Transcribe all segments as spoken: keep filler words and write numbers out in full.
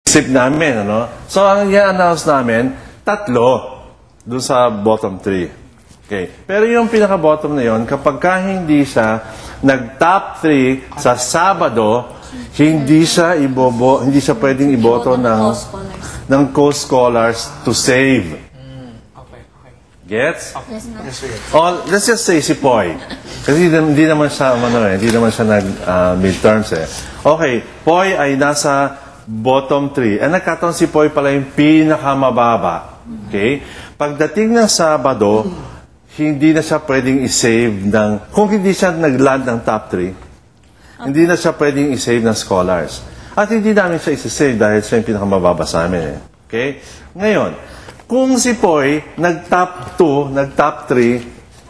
Isip namin, ano? So, ang i-announce namin, tatlo doon sa bottom three. Okay. Pero yung pinaka-bottom na yon, kapag ka hindi siya nag-top three sa Sabado, hindi siya ibobo, hindi siya pwedeng iboto ng ng co-scholars to save. Okay, okay. Gets? Yes, Oh, let's just say si Poy. Kasi hindi naman siya, ano eh, hindi naman siya nag-midterms uh, eh. Okay, Poy ay nasa bottom three. And nagkataon si Poy pala yung pinakamababa. Okay? Pagdating ng Sabado, hindi na siya pwedeng i-save ng, kung hindi siya nag-land ng top three, okay, hindi na siya pwedeng i-save ng scholars. At hindi namin siya i-save dahil siya yung pinakamababa sa amin. Eh. Okay? Ngayon, kung si Poy nag-top two, nag-top three,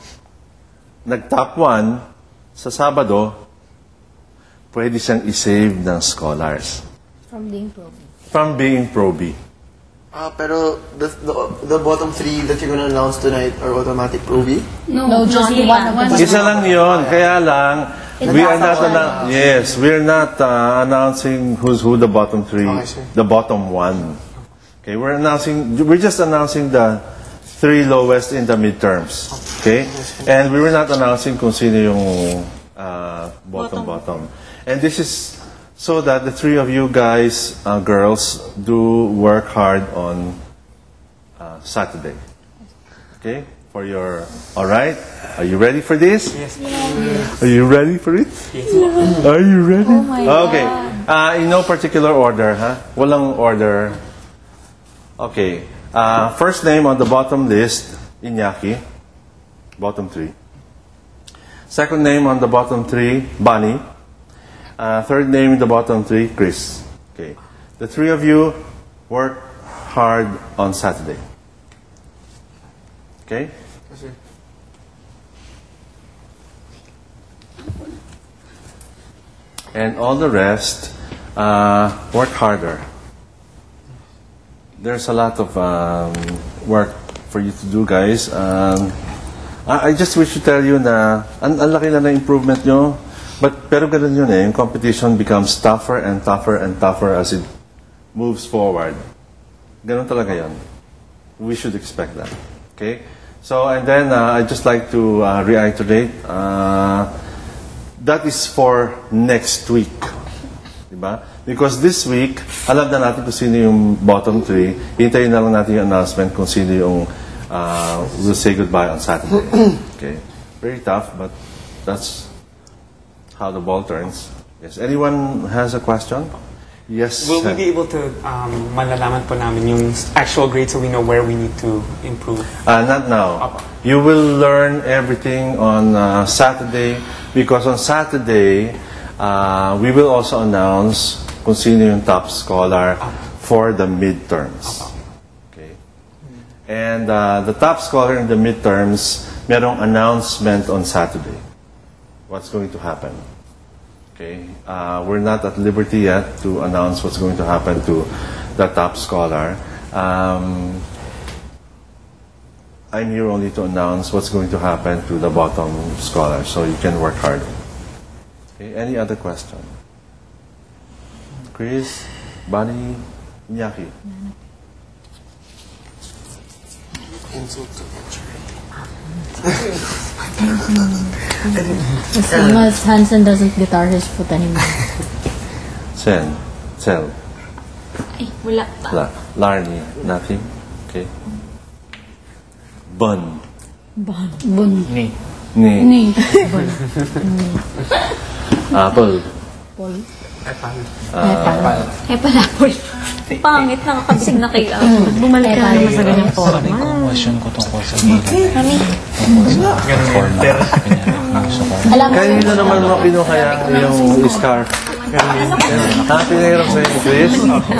nag-top one sa Sabado, pwede siyang i-save ng scholars. From being probie. From being probie. Ah, pero the, the the bottom three that you're gonna announce tonight are automatic probie? No, no just one. one. Isa lang yun. Kaya lang, we are not annou- yes, we are not uh, announcing who's who the bottom three, Okay, the bottom one. Okay, we're announcing, we're just announcing the three lowest in the midterms. Okay, and we were not announcing kung sino yung uh, bottom bottom. And this is so that the three of you guys, uh, girls, do work hard on uh, Saturday. Okay? For your... Alright? Are you ready for this? Yes. Yes. Are you ready for it? Yes. Are you ready? Oh my okay. Uh, in no particular order, ha? Huh? Walang order. Okay. Uh, first name on the bottom list, Iñaki. Bottom three. Second name on the bottom three, Bunny. Uh, third name in the bottom three, Chris. Okay. The three of you work hard on Saturday. Okay? Yes, sir. And all the rest, uh, work harder. There's a lot of um, work for you to do, guys. Um, I, I just wish to tell you na ang, ang laki na na improvement nyo. But pero ganun yun eh, yung competition becomes tougher and tougher and tougher as it moves forward. Ganun talaga yun. We should expect that. Okay? So, and then uh, I'd just like to uh, reiterate, uh, that is for next week. Diba? Because this week, alam na natin kung sino yung bottom three. Hintayin na lang natin yung announcement kung sino yung uh, we'll say goodbye on Saturday. Okay? Very tough, but that's how the ball turns. Yes. Anyone has a question? Yes. Will we be able to um, malalaman po namin yung actual grade so we know where we need to improve? Uh, not now. You will learn everything on uh, Saturday because on Saturday uh, we will also announce kung sino yung top scholar for the midterms. Okay. And uh, the top scholar in the midterms, merong announcement on Saturday. What's going to happen. Okay, uh, we're not at liberty yet to announce what's going to happen to the top scholar. Um, I'm here only to announce what's going to happen to the bottom scholar, so you can work hard. Okay, any other question? Chris, Bunny, Iñaki? As long as Hansen doesn't guitar his foot anymore. Sen, Sel, Ay, wala pa. La, Larny, nothing? Okay. Bun, Bun. Bun. Ni. Ni, Ni. Bun. Apple, Pol. Epal. Epal. Epal apple. Pangit, nakakabisig na kay apple. Bumalik ka naman sa ganyang forma. Sabi ko, question ko tungkol sa gilid. Kami. Ganun yun. Forma. Gusto ko. Alam mo, kanino naman mo kinukaya yung scarf? Ha, pinahirap sa'yo ni Chris?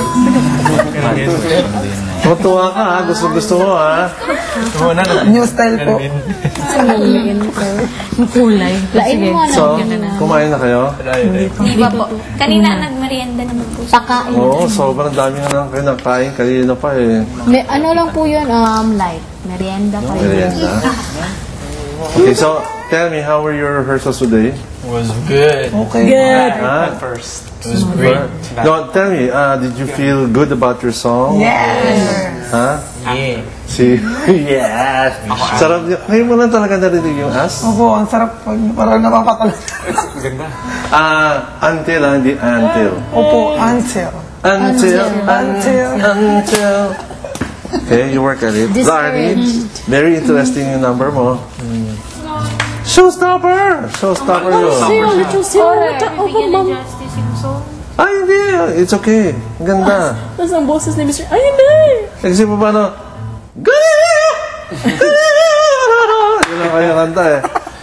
Tutuwa ka ha, gusto-gusto mo ha. New style po. sinaliin ko. Yung kulay. Lain mo na. So, kumain na kayo? Di ba po? Kanina nagmerienda naman po. Pakain. Oo, sobrang dami nga nang kinakain. Kanina pa eh. May, ano lang po yun, um, light. Merienda pa yun. Merienda. Okay, so tell me, how were your rehearsals today? was good. Okay. Good. Ah. At first. It was great. No, tell me, uh, did you feel good about your song? Yes. Ha? Yeah. Si, yes! Sarap niya. Ngayon mo lang talaga narinig yung as? Opo, ang sarap pag parang napapatala. Ang ganda. Ah, until, ah, hindi until. Opo, until. Until, Until. until. Okay, you work at it. Larry, very interesting yung number mo. Showstopper! Showstopper yun. Bibigyan ng justice yung song. Ay, hindi. It's okay. Ang ganda. Tapos ang boses ni Mister Ayun na! Kasi pa paano, Galileo! Galileo! Yun ang kaya kanta eh.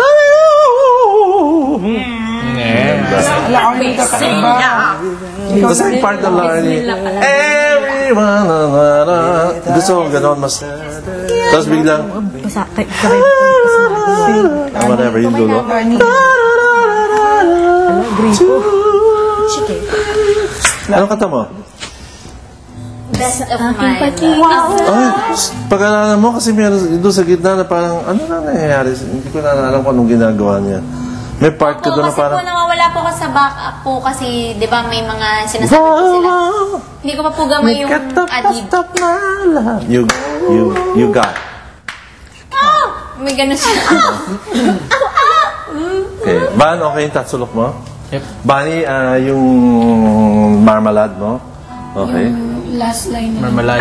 Wala akong yung kakaiba. Tapos yung part ng Larry, everyone, na, na, na. Gusto ko ganon mas. Tapos biglang, Basa, kay kay ah, whatever, yung dulo. Anong kanta mo? Best of my pati. life. Ay, pag-alaala mo kasi meron doon sa gitna na parang, ano na nangyayari? Hindi ko na alam kung anong ginagawa niya. May part ka Po, doon na kasi po parang, nawawala po ako sa backup po kasi 'di ba may mga sinasabi po sila. Hindi ko pa po gamay yung adlib. You, you, you got. May ganun siya. Okay. Ban, okay yung tatsulok mo? Yep. Bani, ah, yung marmalade mo? Okay. Last line. Marmalade.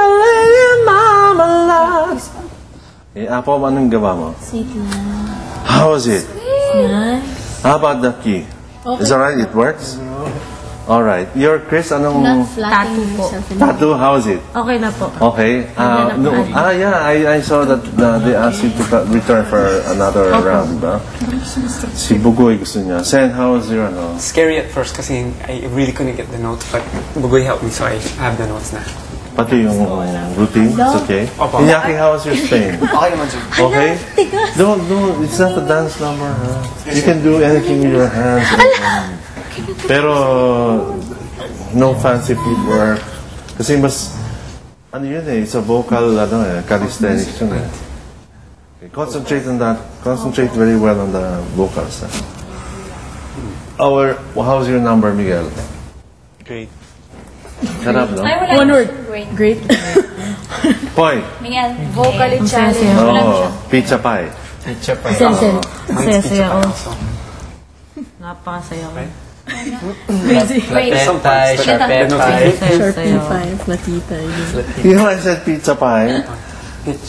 Marmalade. Eh, Apo, anong gawa mo? Sweet lang. How was it? Nice. How about the key? Is that right? It works? Alright. Your Chris, anong Tattoo po. tattoo? How is it? Okay na po. Okay. Uh, no, ah, yeah. I, I saw that uh, they asked you to co- return for another round, ba? Si Bugoy gusto niya. Sen, how was your, ano? Scary at first kasi I really couldn't get the notes, but Bugoy helped me, so I have the notes na. Pati yung routine? It's okay? Opo. Iñaki, how was your Spain? Okay naman, sir. Okay? Don't, don't. It's not a dance number, ha? You can do anything with your hands. Pero, no fancy footwork. Kasi mas, ano yun eh, it's a vocal, ano eh, calisthenics yun eh. Okay, concentrate on that. Concentrate very well on the vocals. Ha? Our, how's your number, Miguel? Great. Sarap, no? Ay, wala One na word. siya. Great. Great. Point. Miguel, vocally challenge. Oo, pizza pie. Teacher pa. Sen, sen. Mine's Saya-saya pizza ako. also. Napakasaya ko. Right? Crazy. Platentay, sharpetay. Saya-saya ako. Platitay. You know, I said pizza pie. Pitch.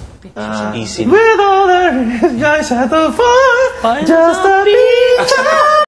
Uh, Easy. with all the guys at the fun, just a pizza